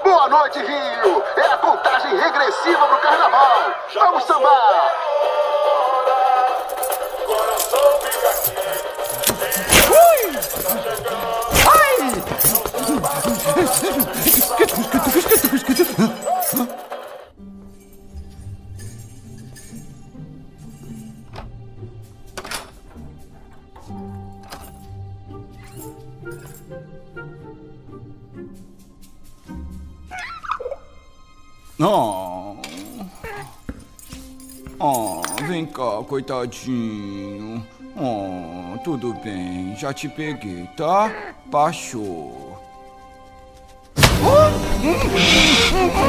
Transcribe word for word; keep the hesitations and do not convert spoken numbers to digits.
Boa noite, Rio! É a contagem regressiva pro carnaval! Vamos sambar! Coração fica aqui. Ui! Ai! Oh. Oh, vem cá, coitadinho. Oh, tudo bem, já te peguei, tá? Baixou. Oh!